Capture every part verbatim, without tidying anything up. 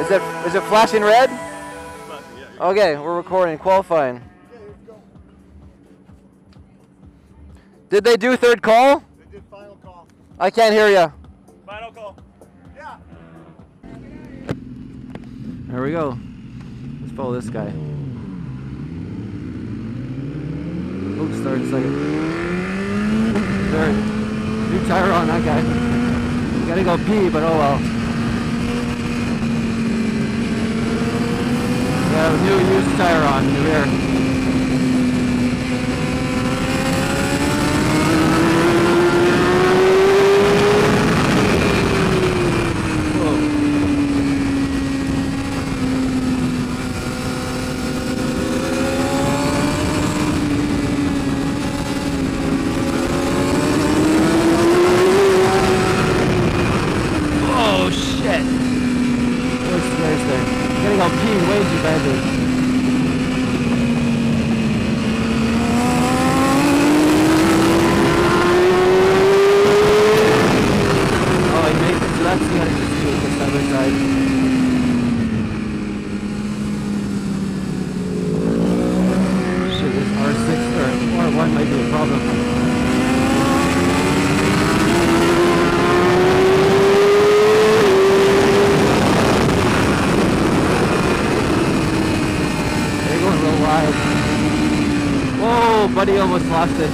Is it is it flashing red? Okay, we're recording, qualifying. Did they do third call? They did final call. I can't hear you. Final call. Yeah. There we go. Let's follow this guy. Oops, start a second. There. New tire on that guy. You gotta go pee, but oh well. Yeah, new used tire on in the rear. Buddy almost lost it.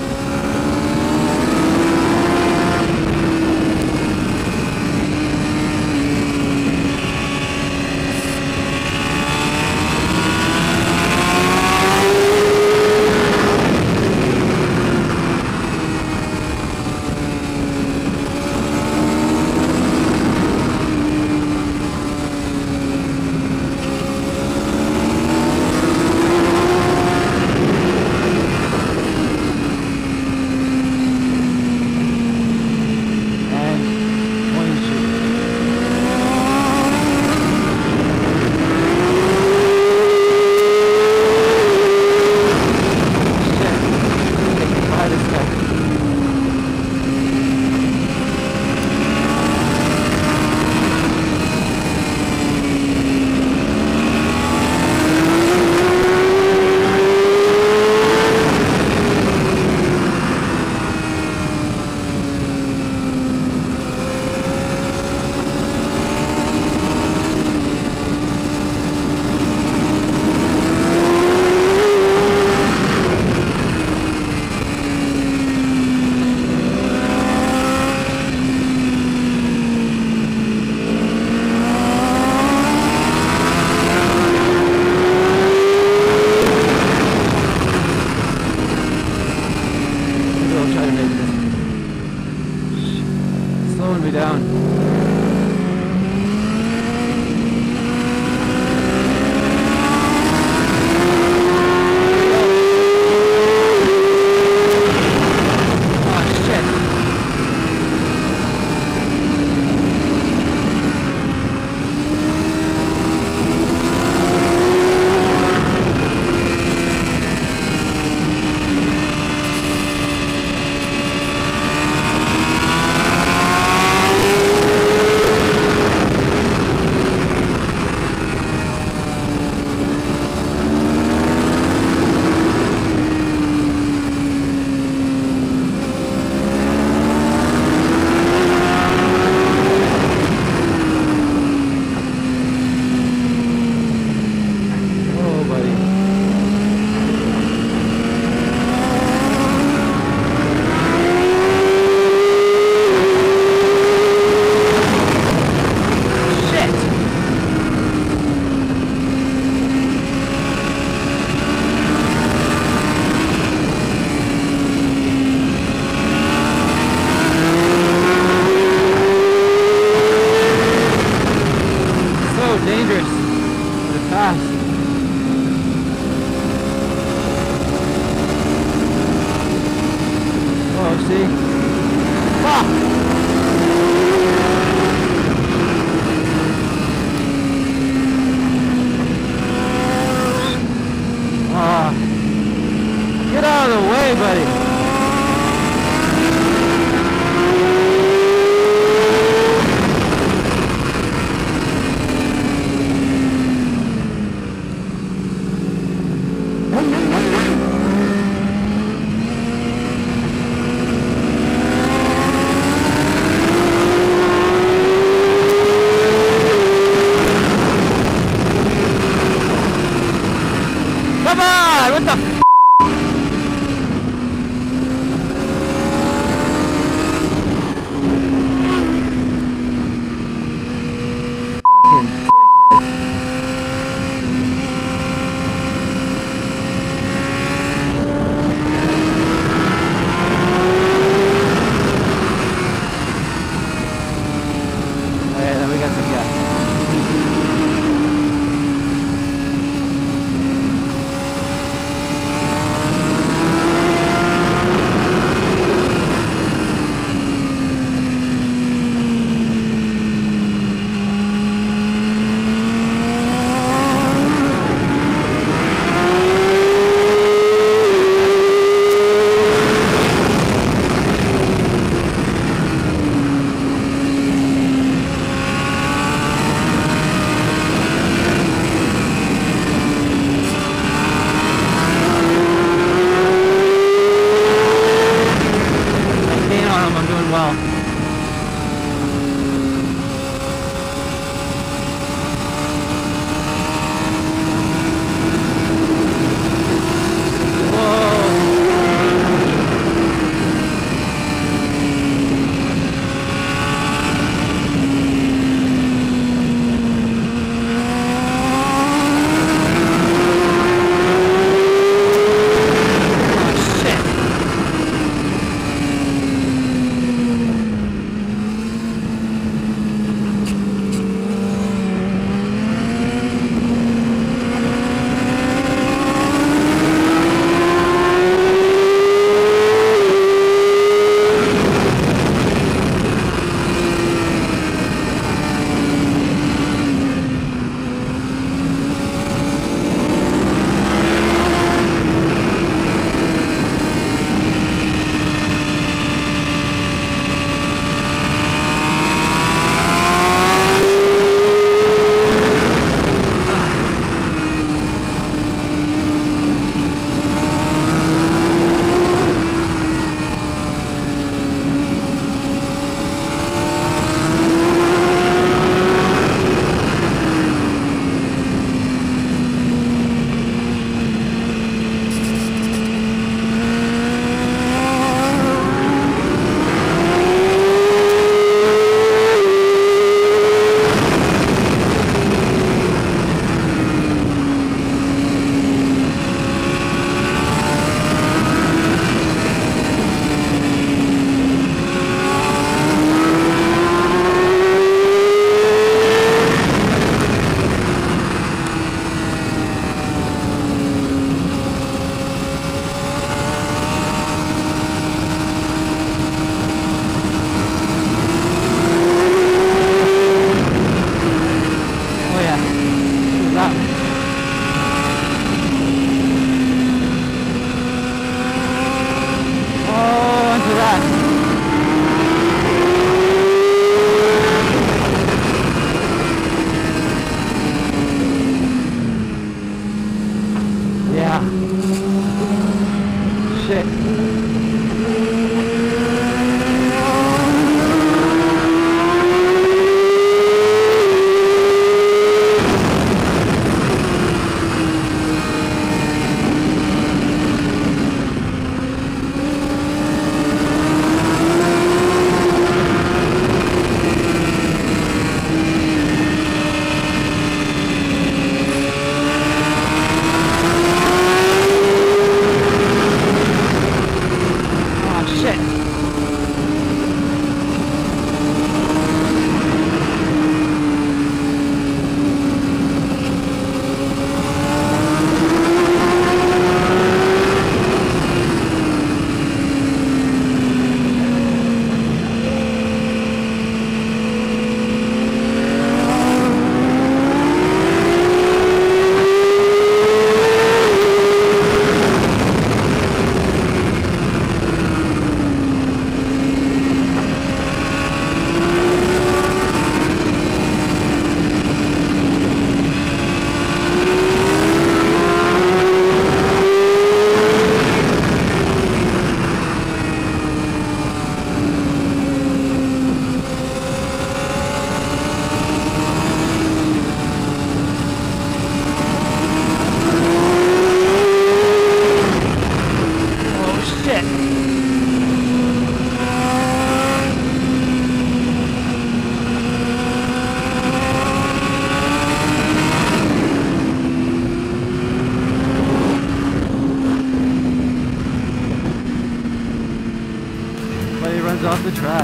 runs off the track.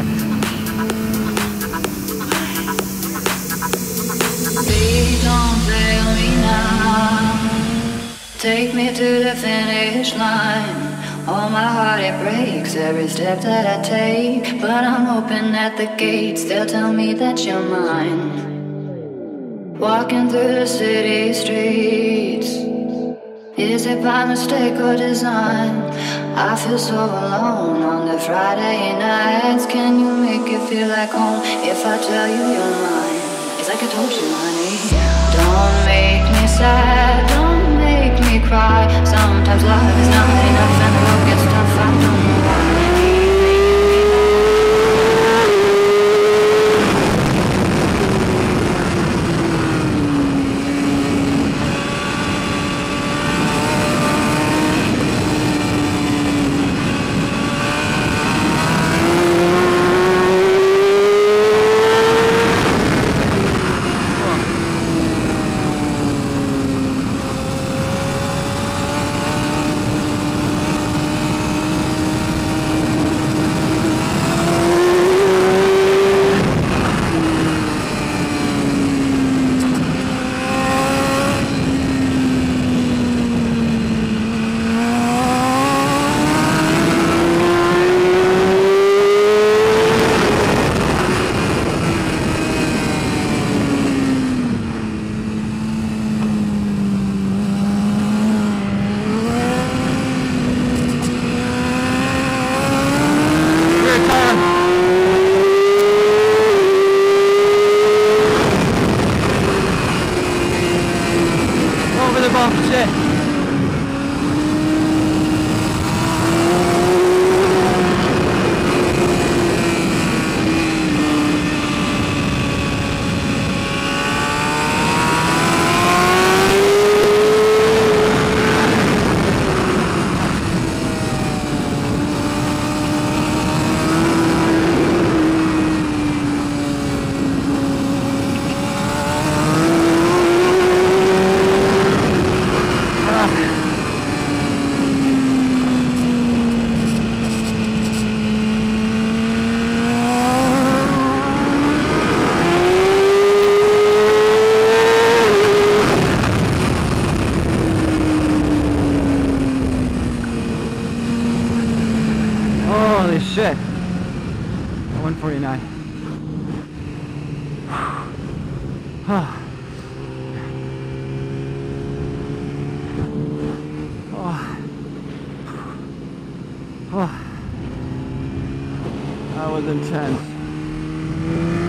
Please don't fail me now. Take me to the finish line. Oh, my heart, it breaks every step that I take. But I'm hoping at the gates they'll tell me that you're mine. Walking through the city streets, is it by mistake or design? I feel so alone on the Friday nights. Can you make it feel like home if I tell you you're mine? It's like I told you, honey. Don't make me sad, don't make me cry. Sometimes love is not enough and the road gets tough. I don't know why. Holy shit. one forty-nine. Oh. Oh. Oh. That was intense.